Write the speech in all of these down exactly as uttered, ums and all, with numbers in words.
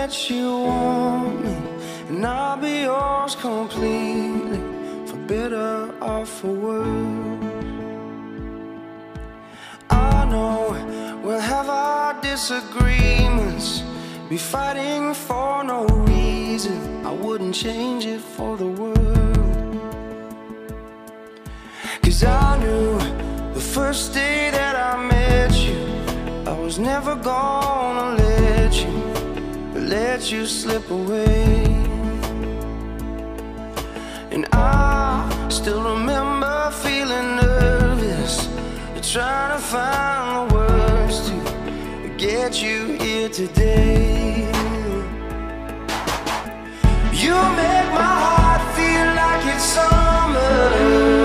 that you want me, and I'll be yours completely, for better or for worse. I know we'll have our disagreements, be fighting for no reason. I wouldn't change it for the world. Cause I knew the first day that I met you, I was never gonna let you, let you slip away. And I still remember feeling nervous, trying to find the words to get you here today. You make my heart feel like it's summer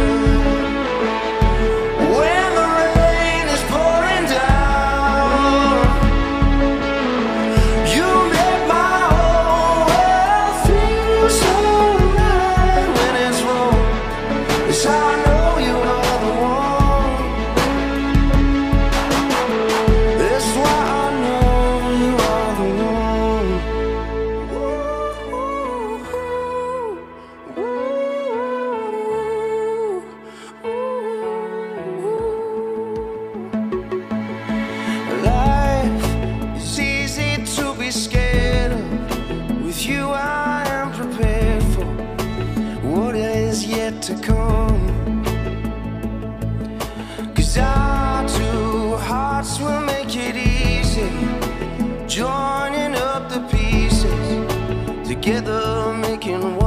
when the rain is pouring down. You make my whole world feel so right when it's wrong. 'Cause I know you are the one. That's why I know you are the one. Life is easy to be scared of. With you I am prepared for what is yet to come. 'Cause our two hearts will make it easy, joining up the pieces, together making one.